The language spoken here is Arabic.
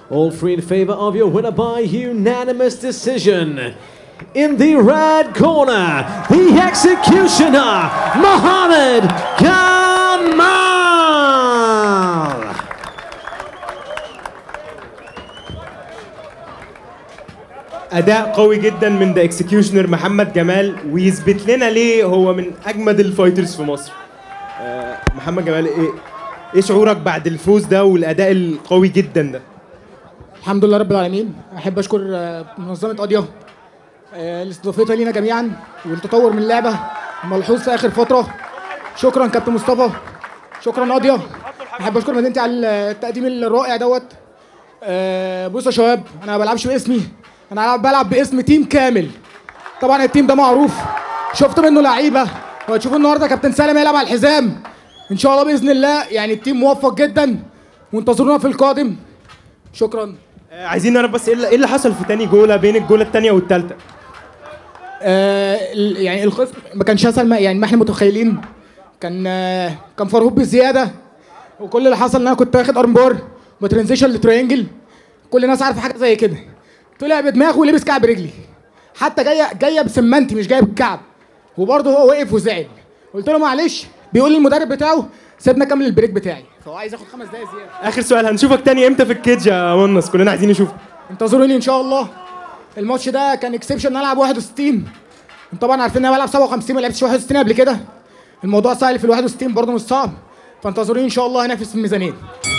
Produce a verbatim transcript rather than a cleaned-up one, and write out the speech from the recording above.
All three in favor of your winner by unanimous decision. In the red corner, the executioner, Mohammed Kamal. اداء قوي جدا من ذا اكسكيوشنر محمد جمال، ويثبت لنا ليه هو من اجمد الفايترز في مصر. أه محمد جمال، ايه ايه شعورك بعد الفوز ده والاداء القوي جدا ده؟ الحمد لله رب العالمين. احب اشكر منظمه قضيه اللي استضافتها لينا جميعا، والتطور من اللعبه ملحوظ في اخر فتره. شكرا كابتن مصطفى، شكرا قضيه. احب اشكر مدينتي على التقديم الرائع دوت. أه بصوا يا شباب، انا ما بلعبش باسمي، انا بلعب باسم تيم كامل. طبعا التيم ده معروف، شفت منه لعيبه، وهتشوفوا النهارده كابتن سالم هيلعب على الحزام ان شاء الله باذن الله. يعني التيم موفق جدا، وانتظرونا في القادم. شكرا. آه عايزين نعرف بس ايه اللي حصل في تاني جوله بين الجوله الثانيه والثالثه. آه يعني الخصم ما كانش اسهل ما يعني ما احنا متخيلين. كان آه كان فرهوب بزياده، وكل اللي حصل ان انا كنت واخد ارم بار وترانزيشن لترينجل. كل الناس عارفه حاجه زي كده. طلع بدماغه ولبس كعب رجلي، حتى جايه جايه بسمنتي مش جايه بالكعب، وبرضه هو وقف وزعل. قلت له معلش. بيقول لي المدرب بتاعه سيبنا اكمل البريك بتاعي، فهو عايز ياخد خمس دقايق زياده. اخر سؤال، هنشوفك تاني امتى في الكيدج يا منص؟ كلنا عايزين نشوفك. انتظروني ان شاء الله. الماتش ده كان اكسبشن ان انا العب واحد وستين. طبعا عارفين ان انا بلعب سبعة وخمسين، ما لعبتش واحد وستين قبل كده. الموضوع سهل في ال واحد وستين برضه مش صعب، فانتظروني ان شاء الله هنافس في الميزانين.